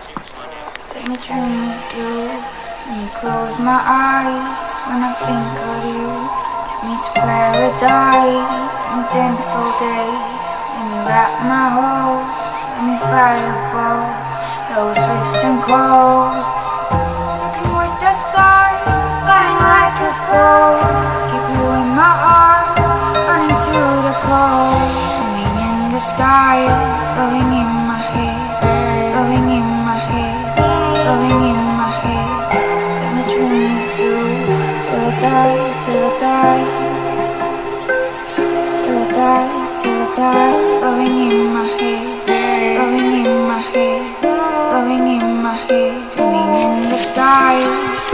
Let me dream of you. Let me close my eyes when I think of you. Take me to paradise and dance all day. Let me wrap my hole. Let me fly above those rifts and coves. Talking with the stars, flying like a ghost. Keep you in my arms, running to the cold. Swimming in the skies, loving in my head, loving in my head, loving in my head. Let me dream of you till I die, till I die, till I die, till I die. Loving in my head, loving in my head, loving in my head. Dreaming in the skies.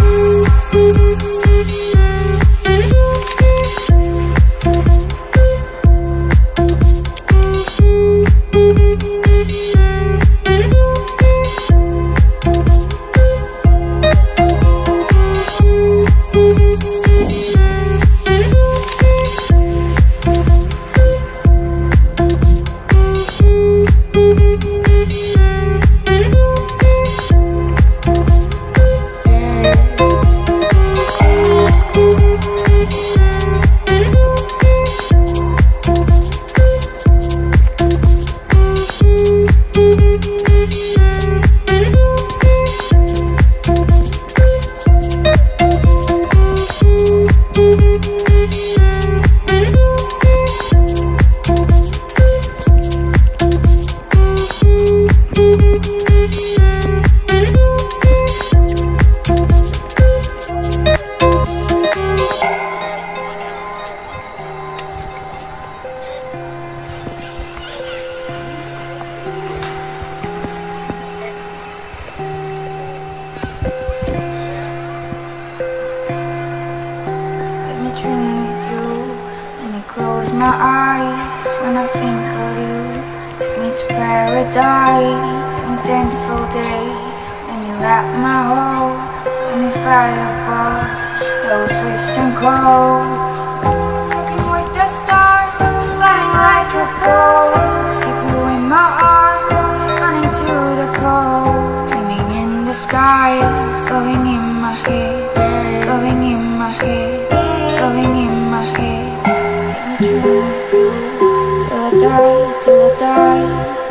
Dream with you. Let me close my eyes when I think of you. Take me to paradise and dance all day. Let me wrap my hole. Let me fly above those rifts and coves. Talking with the stars, flying like a ghost. Keep you in my arms, running to the cold. Dreaming in the skies, loving in my head, loving in my head, loving in my head. Let me dream with you till I die, till I die,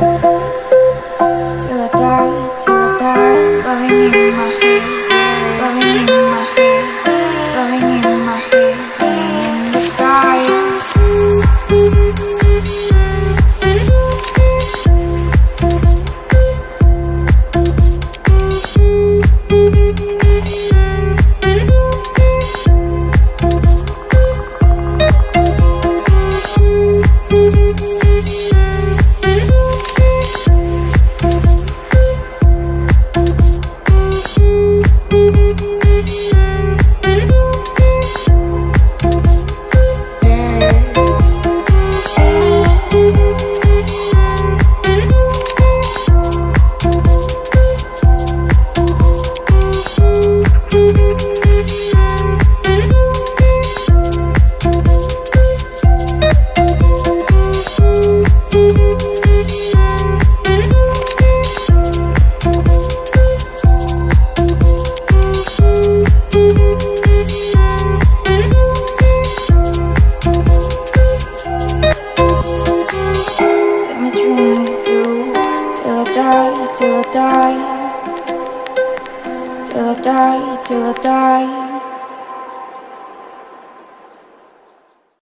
till I die, till I die. Loving in my head, loving in my head, loving in my head. Dreaming in the skies. Till I die, till I die, till I die.